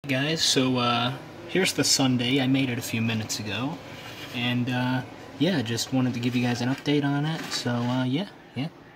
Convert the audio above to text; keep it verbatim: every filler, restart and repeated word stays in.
Guys, so uh, here's the Sundae. I made it a few minutes ago, and uh, yeah, just wanted to give you guys an update on it. So uh, yeah, yeah.